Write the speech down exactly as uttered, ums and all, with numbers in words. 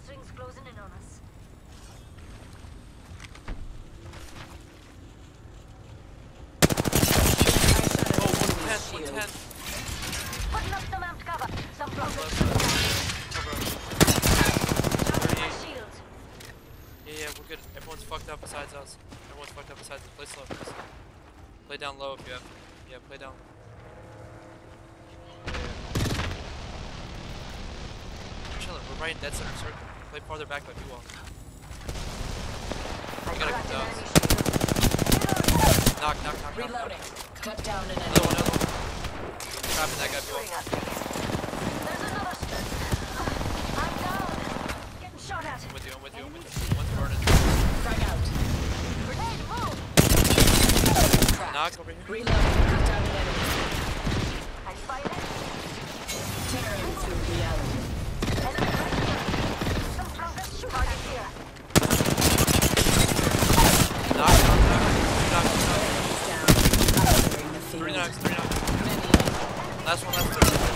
Gas rings closing in on us. Oh, one ten, one ten. Putting up some amped cover. Some progress. Shield. Yeah, yeah, we're good. Everyone's fucked up besides us. Everyone's fucked up besides us. Play slow, please. Play down low if you have to. Yeah, play down. Yeah, yeah. We're chilling. We're right in dead center circle. Play farther back like you all. You gotta come down. Knock, knock, knock, knock. Reloading. Knock. Cut down an Another one, enemy. another one. Trapping that guy, you all. There's another. I'm down. Getting shot at. I'm with you, I'm with you, I'm with you. One's burning. Frag out. Grenade, move. Cracked. Knock over here. Reloading. Cut down an enemy. I fight it. Tearing through reality. Enemy right here. Some progress. Target here. Knock, knock, knock. Knock, knock. Down. Covering the field. Three knocks, three knocks. Many. Last one, last one.